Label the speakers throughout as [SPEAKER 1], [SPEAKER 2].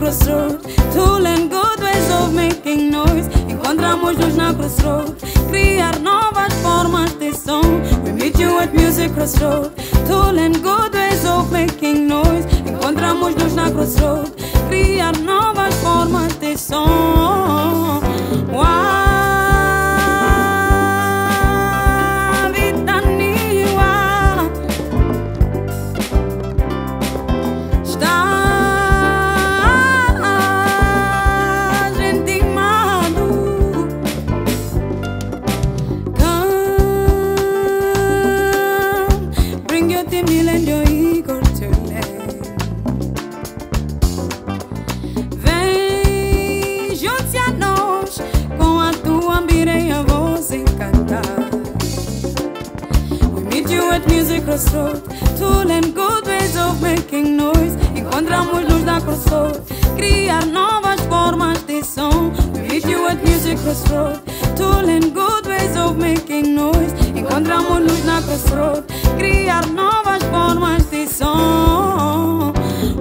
[SPEAKER 1] crossroad to learn good ways of making noise. Encontramos-nos na crossroad, criar novas formas de som. We meet you at music crossroad to learn good ways of making noise. Encontramos-nos na crossroad, criar novas formas de som. Music crossroad to learn good ways of making noise. Encontramos-nos na crossroad, criar novas formas de som. We meet you at music crossroad to learn good ways of making noise. Encontramos-nos na crossroad, criar novas formas de som.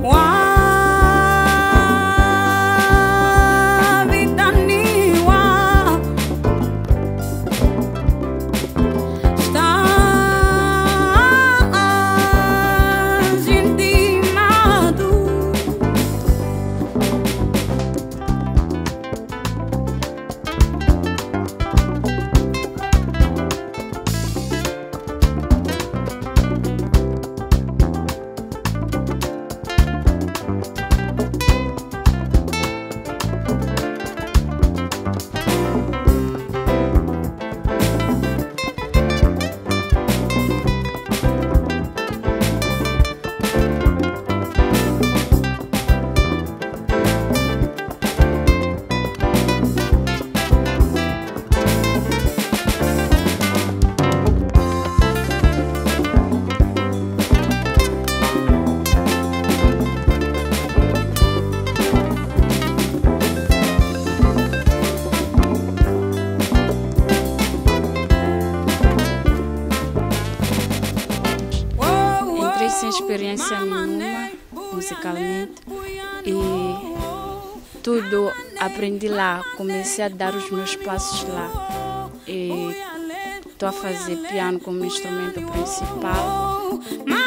[SPEAKER 2] Sem experiência nenhuma musicalmente e tudo aprendi lá, comecei a dar os meus passos lá e estou a fazer piano como instrumento principal.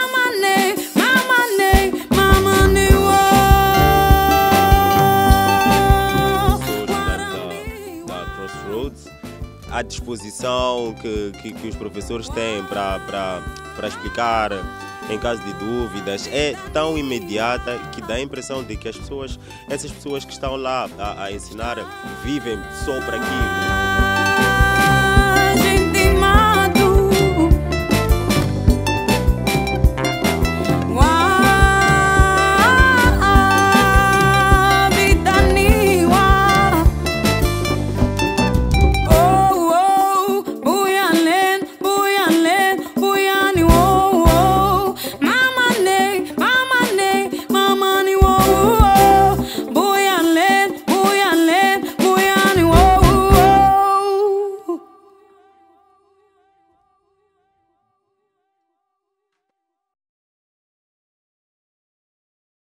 [SPEAKER 3] Da Crossroads, a disposição que os professores têm para explicar em caso de dúvidas, é tão imediata que dá a impressão de que essas pessoas que estão lá a ensinar vivem só para aquilo.